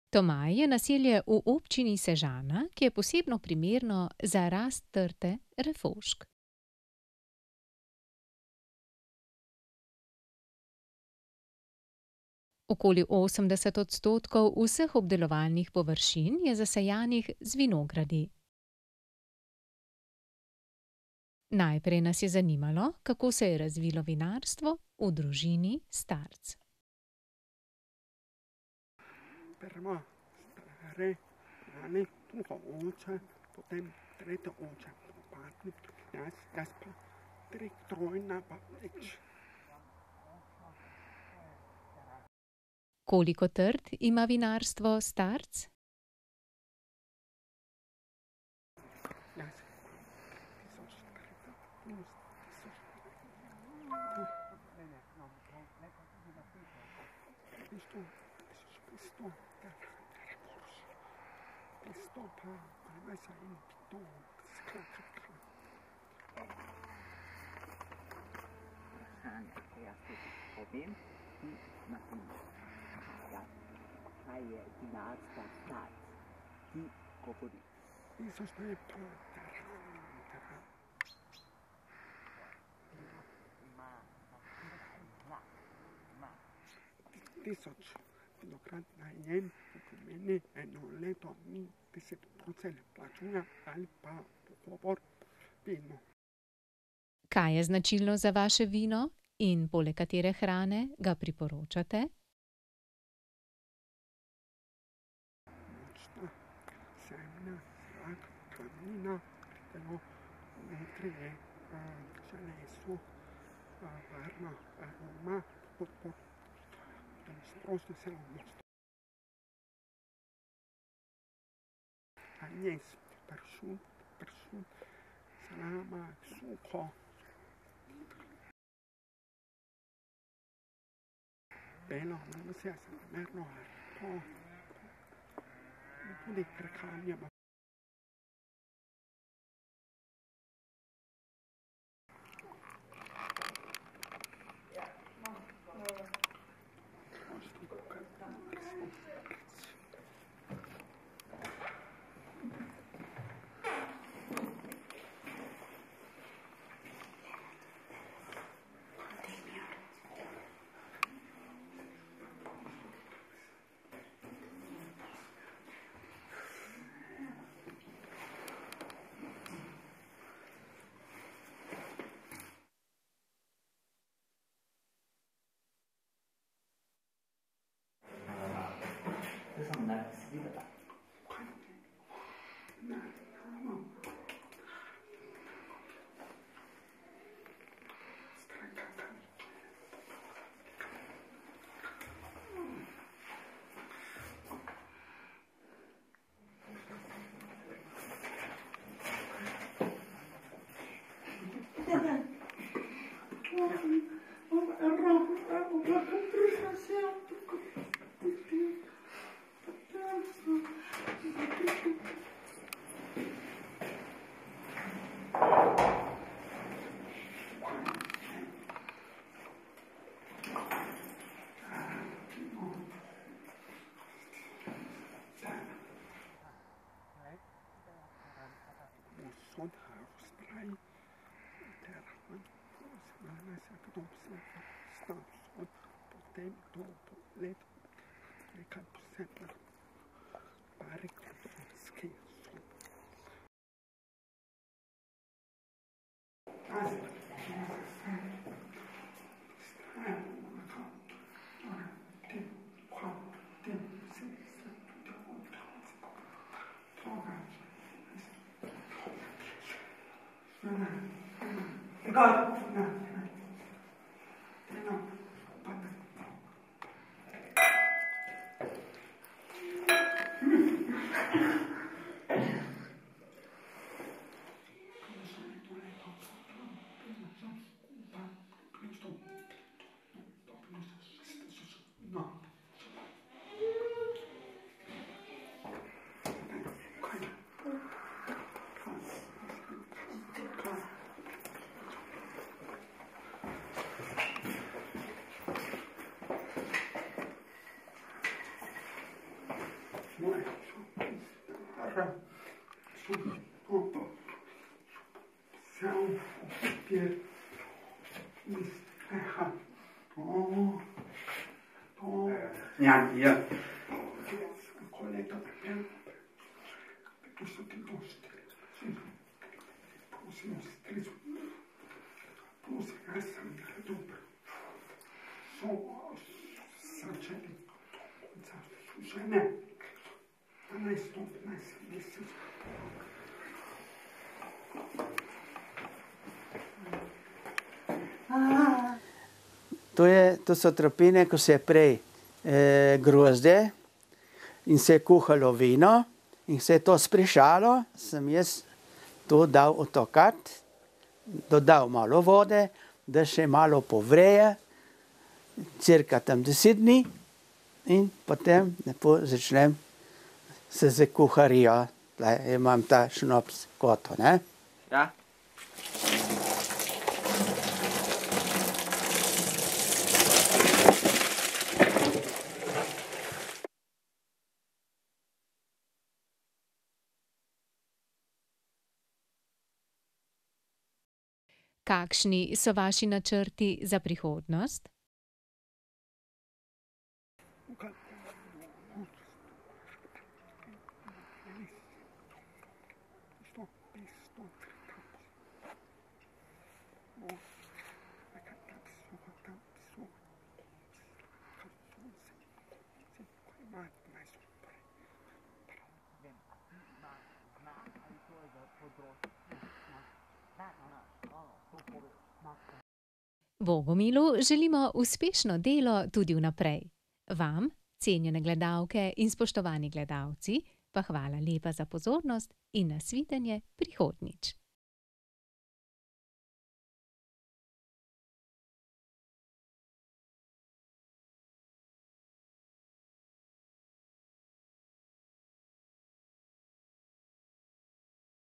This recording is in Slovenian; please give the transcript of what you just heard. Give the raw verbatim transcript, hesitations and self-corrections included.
Tomaj je naselje v občini Sežana, ki je posebno primerno za rast trte refošk. Okoli osemdeset odstotkov vseh obdelovalnih površin je zasajanih z vinogradi. Najprej nas je zanimalo, kako se je razvilo vinarstvo v družini Starc. Prvo stare ali drugo oče, potem tretje oče, popadnik, jaz, jaz pa tri trojna pa nič. Koliko trt ima vinarstvo Starc? Jaz tisoč tristo plus tisoč petsto, petsto pa dvajset in to skratka. Vprašanje, ki jaz tudi povem, ti napiš. Kaj je vinarstvo Starc? Ti govori. Tisoč to je pa teran, teran. Ima, ima, ima. Tisoč vinograd najem, to pomeni eno leto mi deset procent plačujem ali pa pogovor vino. Kaj je značilno za vaše vino in poleg katere hrane ga priporočate? Močna semena, zrak, kamnina, telo, notri je železo, varna aroma, podpor, potem sprosti se mosto. Anjes, pršut, pršut, salama, suho. Belo, no se sem primerno, to tudi krekanje. To sem danes videla. Sodhausbrei, der Hand, semana se akadopse, stavsod, potem to let, nekaj posebno, parik, ski, sod. Ciao, Pier. Mispecha. To, to. Ja, hier. Colletto da piano. Questo ti mostri. Plus nostri. Plus resta mi dopo. So, sanceli. Sužene. dvanajsto, petnajst mesecev. To, je, to so tropine, ko se je prej eh, grozdje in se je kuhalo vino in se je to sprešalo, sem jaz to dal otokati, dodal malo vode, da še malo povreje, cirka tam deset dni in potem lepo začnem se z kuharijo. Tle imam ta šnops koto, ne? Ja. Kakšni so vaši načrti za prihodnost? Bogomilu želimo uspešno delo tudi vnaprej. Vam, cenjene gledalke in spoštovani gledalci, pa hvala lepa za pozornost in nasvidenje prihodnjič.